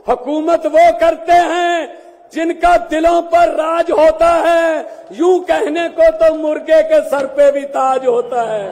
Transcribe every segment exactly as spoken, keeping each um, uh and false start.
हुकूमत वो करते हैं जिनका दिलों पर राज होता है। यूं कहने को तो मुर्गे के सर पे भी ताज होता है।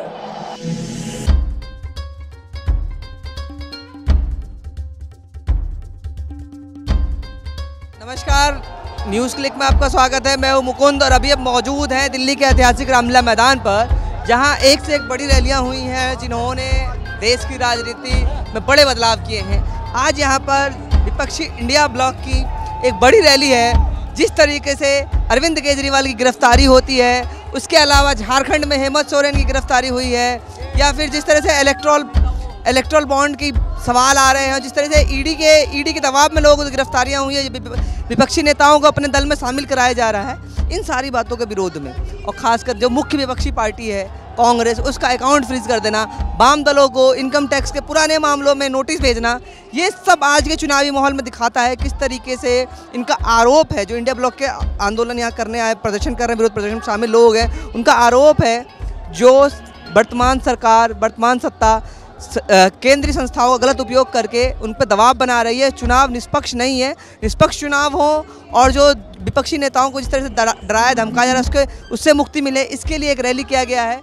नमस्कार, न्यूज़ क्लिक में आपका स्वागत है। मैं हूं मुकुंद और अभी अब मौजूद हैं दिल्ली के ऐतिहासिक रामलीला मैदान पर, जहां एक से एक बड़ी रैलियां हुई हैं जिन्होंने देश की राजनीति में बड़े बदलाव किए हैं। आज यहां पर विपक्षी इंडिया ब्लॉक की एक बड़ी रैली है। जिस तरीके से अरविंद केजरीवाल की गिरफ्तारी होती है, उसके अलावा झारखंड में हेमंत सोरेन की गिरफ्तारी हुई है, या फिर जिस तरह से इलेक्ट्रल इलेक्ट्रल बॉन्ड की सवाल आ रहे हैं, जिस तरह से ईडी के ईडी के दबाव में लोगों की गिरफ्तारियां हुई है, विपक्षी नेताओं को अपने दल में शामिल कराया जा रहा है, इन सारी बातों के विरोध में, और खासकर जो मुख्य विपक्षी पार्टी है कांग्रेस, उसका अकाउंट फ्रीज कर देना, वाम दलों को इनकम टैक्स के पुराने मामलों में नोटिस भेजना, ये सब आज के चुनावी माहौल में दिखाता है किस तरीके से इनका आरोप है। जो इंडिया ब्लॉक के आंदोलन यहाँ करने आए, प्रदर्शन कर रहे हैं, विरोध प्रदर्शन में शामिल लोग हैं, उनका आरोप है जो वर्तमान सरकार, वर्तमान सत्ता केंद्रीय संस्थाओं का गलत उपयोग करके उन पर दबाव बना रही है। चुनाव निष्पक्ष नहीं है। निष्पक्ष चुनाव हो और जो विपक्षी नेताओं को जिस तरह से डराया धमकाया जा रहा है, उसके उससे मुक्ति मिले, इसके लिए एक रैली किया गया है।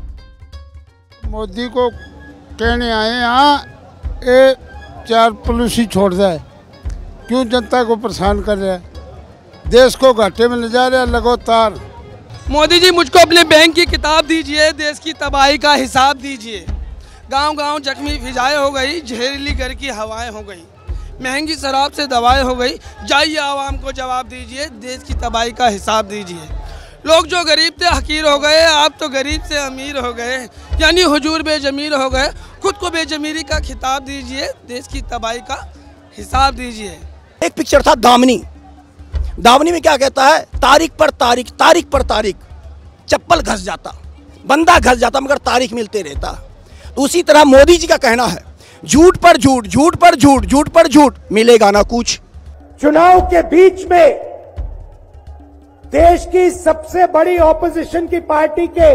मोदी को कहने आए यहाँ ये चार पॉलिसी छोड़ जाए, क्यों जनता को परेशान कर रहा है, देश को घाटे में ले जा रहा है लगातार। मोदी जी, मुझको अपने बैंक की किताब दीजिए, देश की तबाही का हिसाब दीजिए। गांव गांव जख्मी फिजाएं हो गई, जहरीली घर की हवाएं हो गई, महंगी शराब से दवाएं हो गई। जाइए आवाम को जवाब दीजिए, देश की तबाही का हिसाब दीजिए। लोग जो गरीब थे हकीर हो गए, आप तो गरीब से अमीर हो गए, यानी हुजूर बेजमीर हो गए। खुद को बेजमीरी का खिताब दीजिए, देश की तबाही का हिसाब दीजिए। एक पिक्चर था दामनी। दामनी में क्या कहता है, तारीख पर तारीख, तारीख पर तारीख, चप्पल घस जाता, बंदा घस जाता, मगर तारीख मिलते रहता। तो उसी तरह मोदी जी का कहना है, झूठ पर झूठ, झूठ पर झूठ, झूठ पर झूठ, मिलेगा ना कुछ। चुनाव के बीच में देश की सबसे बड़ी ऑपोजिशन की पार्टी के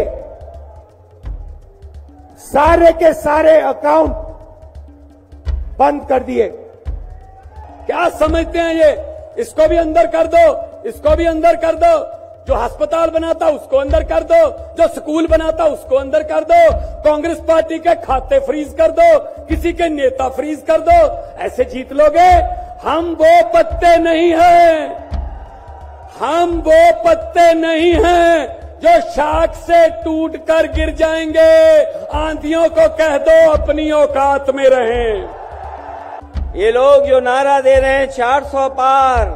सारे के सारे अकाउंट बंद कर दिए। क्या समझते हैं ये? इसको भी अंदर कर दो, इसको भी अंदर कर दो। जो अस्पताल बनाता उसको अंदर कर दो, जो स्कूल बनाता उसको अंदर कर दो, कांग्रेस पार्टी के खाते फ्रीज कर दो, किसी के नेता फ्रीज कर दो। ऐसे जीत लोगे? हम वो पत्ते नहीं हैं, हम वो पत्ते नहीं हैं जो शाख से टूट कर गिर जाएंगे। आंधियों को कह दो अपनी औकात में रहें। ये लोग जो नारा दे रहे हैं चार सौ पार,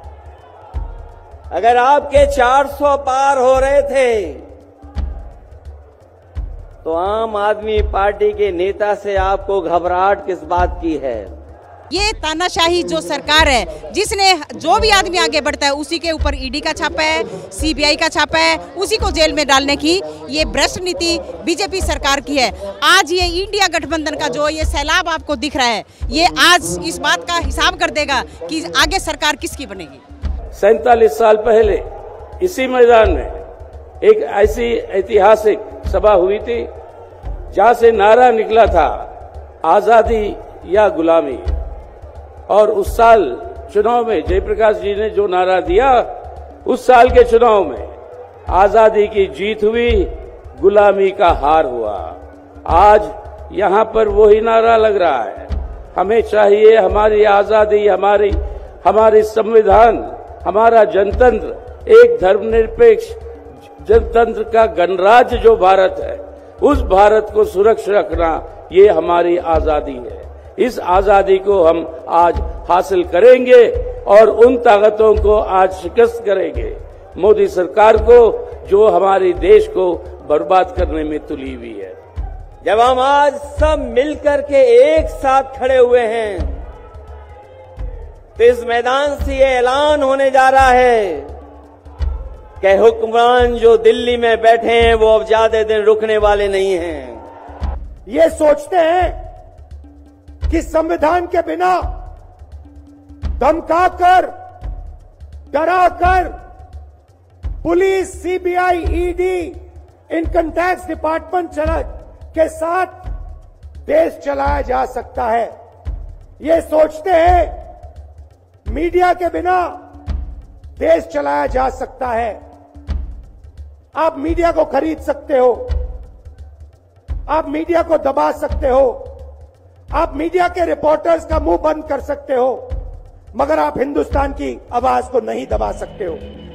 अगर आपके चार सौ पार हो रहे थे तो आम आदमी पार्टी के नेता से आपको घबराहट किस बात की है? ये तानाशाही जो सरकार है, जिसने जो भी आदमी आगे बढ़ता है उसी के ऊपर ईडी का छापा है, सीबीआई का छापा है, उसी को जेल में डालने की ये भ्रष्ट नीति बीजेपी सरकार की है। आज ये इंडिया गठबंधन का जो ये सैलाब आपको दिख रहा है, ये आज इस बात का हिसाब कर देगा कि आगे सरकार किसकी बनेगी। सैतालीस साल पहले इसी मैदान में एक ऐसी ऐतिहासिक सभा हुई थी जहां से नारा निकला था, आजादी या गुलामी। और उस साल चुनाव में जयप्रकाश जी ने जो नारा दिया, उस साल के चुनाव में आजादी की जीत हुई, गुलामी का हार हुआ। आज यहां पर वही नारा लग रहा है। हमें चाहिए हमारी आजादी, हमारी हमारी संविधान, हमारा जनतंत्र, एक धर्मनिरपेक्ष जनतंत्र का गणराज्य जो भारत है, उस भारत को सुरक्षित रखना, ये हमारी आजादी है। इस आजादी को हम आज हासिल करेंगे और उन ताकतों को आज शिकस्त करेंगे, मोदी सरकार को, जो हमारे देश को बर्बाद करने में तुली हुई है। जब हम आज सब मिलकर के एक साथ खड़े हुए हैं तो इस मैदान से ये ऐलान होने जा रहा है कि हुक्मरान जो दिल्ली में बैठे हैं वो अब ज्यादा दिन रुकने वाले नहीं हैं। ये सोचते हैं कि संविधान के बिना धमकाकर, डराकर police, CBI, ED, income tax department चला के साथ देश चलाया जा सकता है। ये सोचते हैं मीडिया के बिना देश चलाया जा सकता है। आप मीडिया को खरीद सकते हो, आप मीडिया को दबा सकते हो, आप मीडिया के रिपोर्टर्स का मुंह बंद कर सकते हो, मगर आप हिंदुस्तान की आवाज को नहीं दबा सकते हो।